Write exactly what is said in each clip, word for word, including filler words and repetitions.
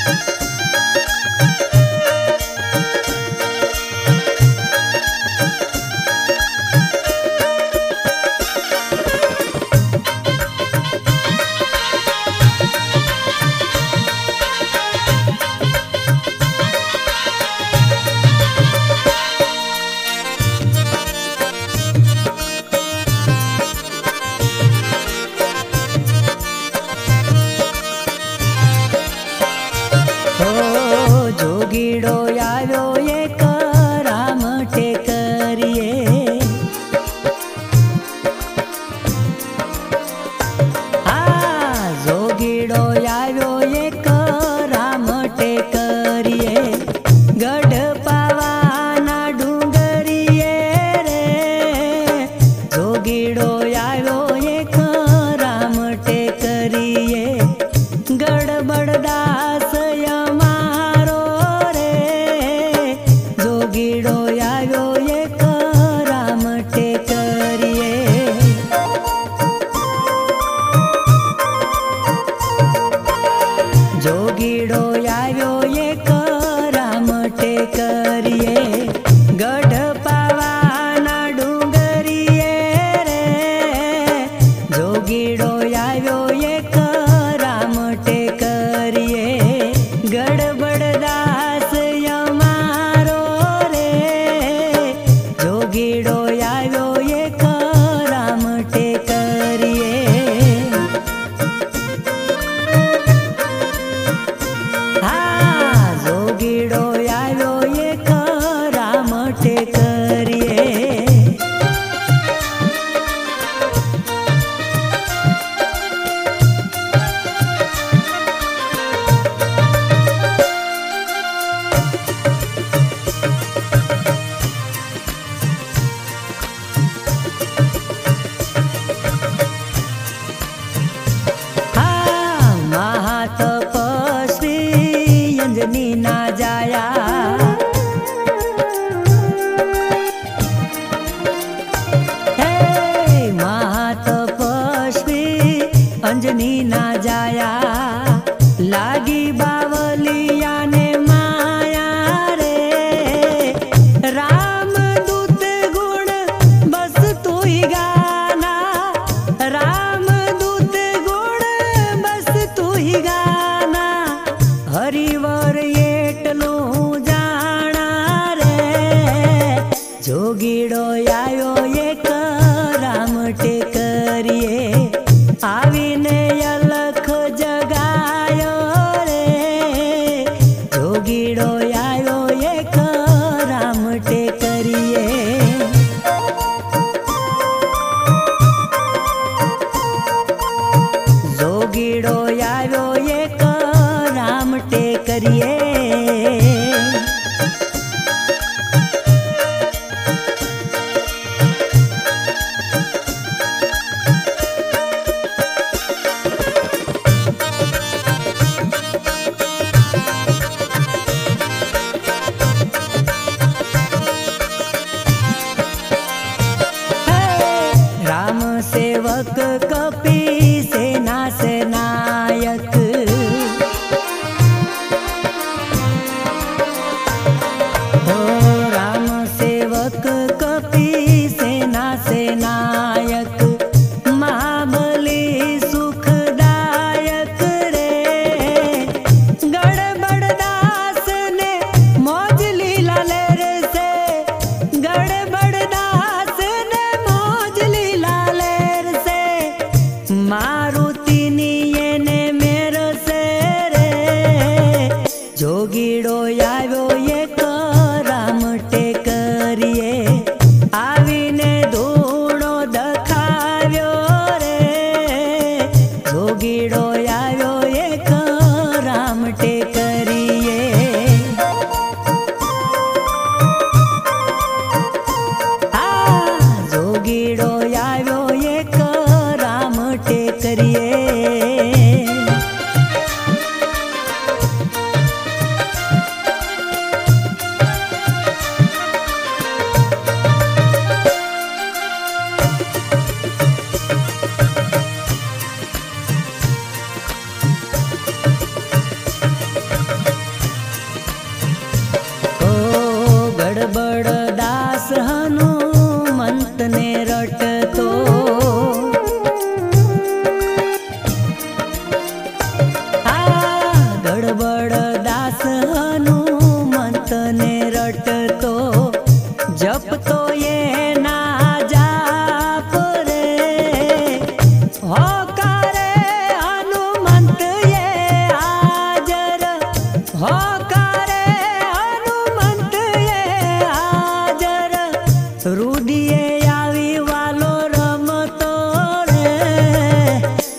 जोगीड़ो आव्यो एक राम टेकरिए। आ जोगीड़ो आव्यो एक राम टेकरिए। गढ़ पावाना डूंगरिए रे। जोगीड़ो आव्यो एक राम टेकरिए। गड़बड़ दास जोगीड़ो आव्यो एक राम टेकरिए। जोगीड़ो आव्यो एक राम टेकरिए। गढ़ पावाना डूंगरिए रे। जोगीड़ो आव्यो एक राम टेकरिए। गड़बड़ दास यमारो रे। जोगीड़ो आव्यो एक राम टेकरिए। हाँ जोगीड़ो आव्यो एक राम टेकरिए। महातपस्वी अंजनी ना जाया। हे महातपस्वी अंजनी ना जाया। लागी बावलिया ने माया रे। राम दूत गुण बस तू ही गाना। राम दूत गुण बस तू ही गाना। हरिवर एटलू जाना रे। जोगीड़ो आव्यो एक राम टेकरिए। आवीने अलख जगायो रे। जोगीड़ो आव्यो एक राम टेकरिए। जोगीड़ो आव्यो एक राम टेकरिए। राम सेवक कपि सेना से नायक। हो राम सेवक कपि सेना से नायक। महाबली सुखदायक रे। गड़बड़ दास ने मौज लीला लेर से। गड़बड़ दास ने मौज लीला लेर से। मारुति निये ने मेर से रे। जोगीड़ो आव्यो एक राम टेकरिए। आवीने धूणो दखाव्यो रे। जोगीड़ो आव्यो एक राम टेकरिए। आ जोगीड़ो आव्यो एक राम टेकरिए।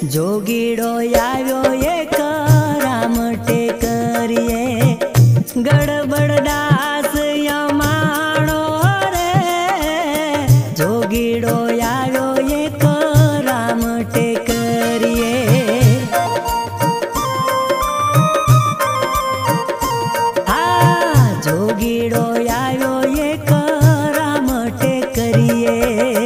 जोगीड़ो आव्यो एक राम टेकरिए गड़बड़ दास यमाणो रे जोगीड़ो आव्यो एक राम टेकरिए आ जोगीड़ो आव्यो एक राम टेकरिए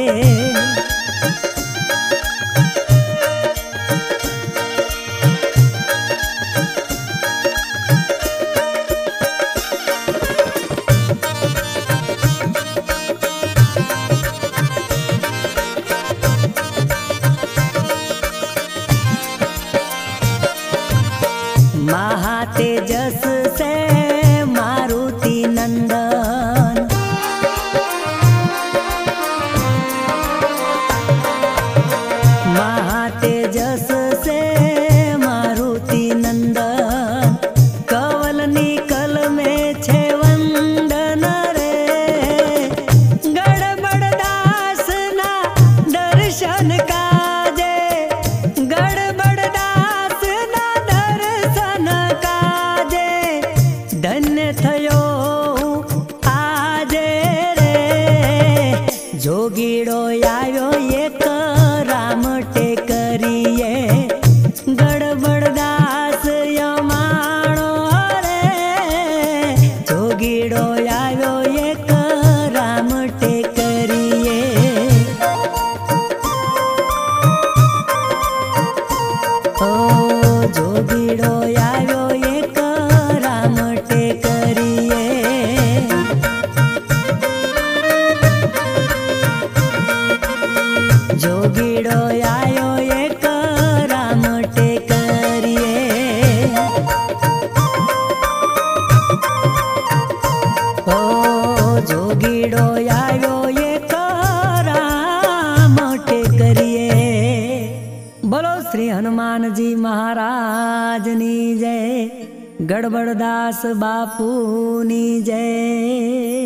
महातेजस से मारुति नंदन महातेजस से मारुति नंदन कवल निकल में छे वंदन रे गड़बड़ दास ना दर्शन काजे गड़बड़ दास ना दर्शन काजे धन्य थयो आजे रे जोगीड़ो आव्यो एक राम टेकरिए गड़बड़ दास यमाणो रे जोगीड़ो आव्यो एक राम टेकरिए ओ जोगीड़ो आव्यो एक राम टेकरिए जोगीड़ो आयो एक राम टेकरिए ओ जोगीड़ो आयो एक राम टेकरिए बोलो श्री हनुमान जी महाराज नी जय गड़बड़ दास बापू नी जय।